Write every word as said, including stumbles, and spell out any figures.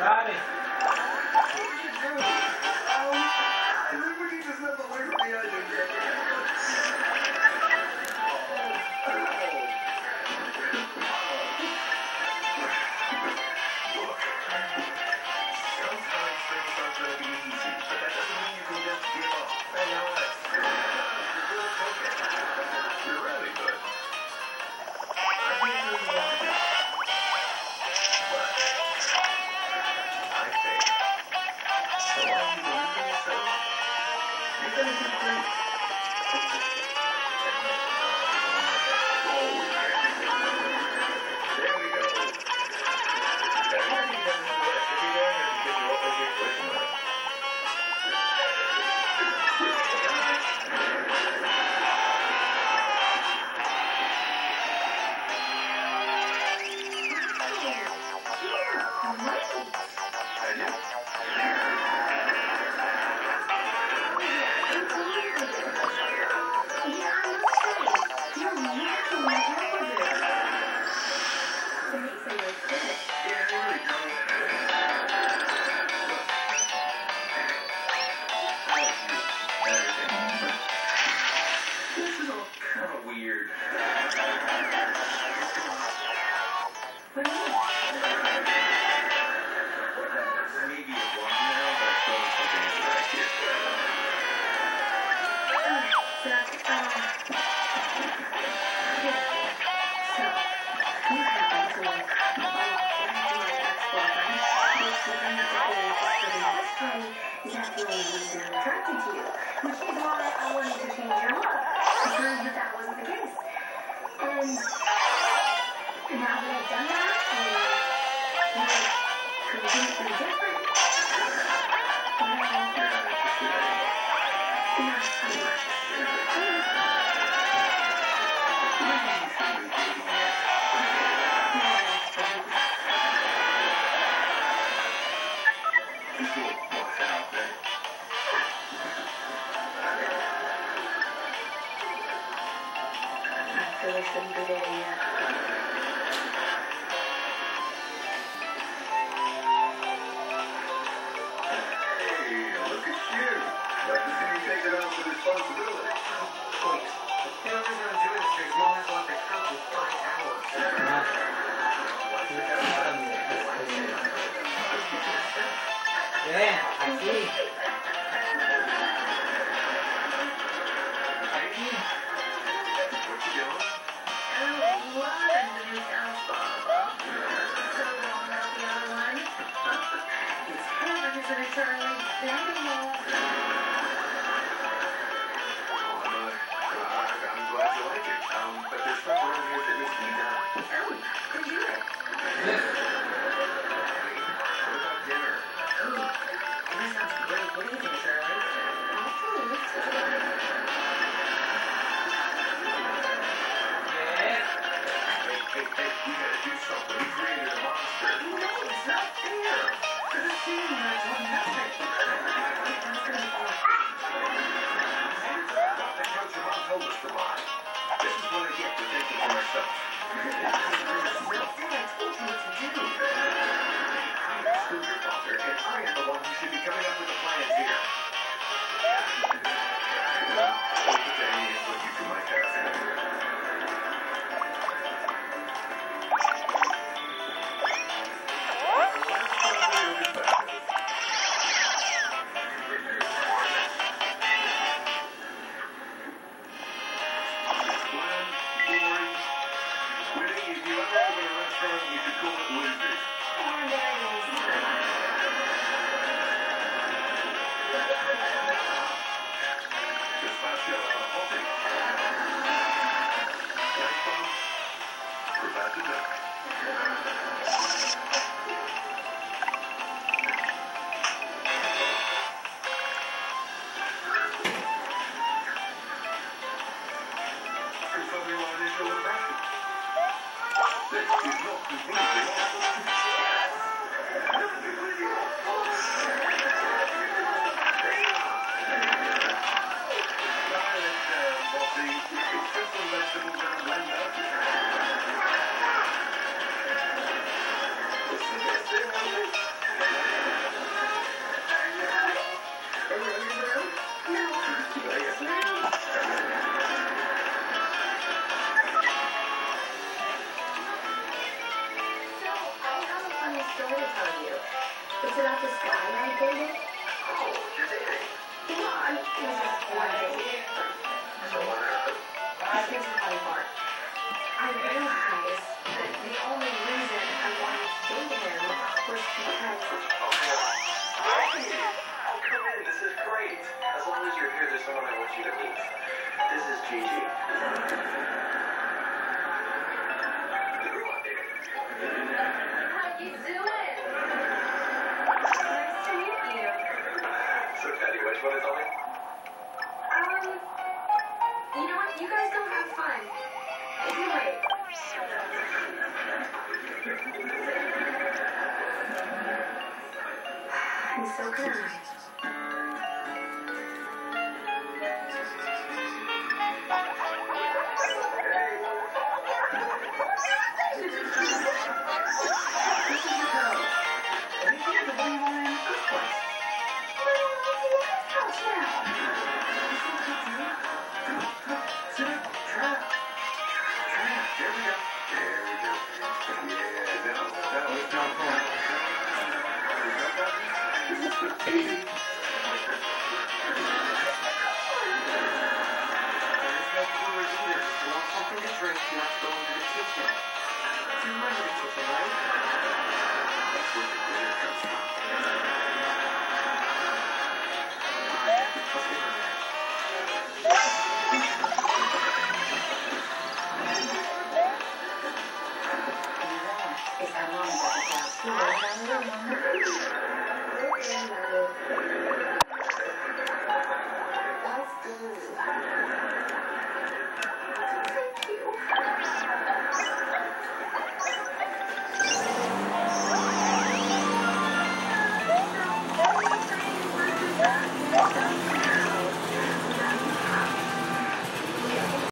Dale. If you ever open a restaurant, you should call it Losers. story to tell you. It's about this guy I dated. Oh, you're dating? Well, I mean, it was just one date. So what happened? Here's the funny part. I realized that the only reason I wanted to date him was because... Okay. Hey! Come in. This is great. As long as you're here, there's someone I want you to meet. This is Gigi. How you doing? Nice to meet you. So, Teddy, what you want to tell me? Um, you know what? You guys go have fun. If you wait. And so can I. There we go. There we go. Yeah, no, that was not fun.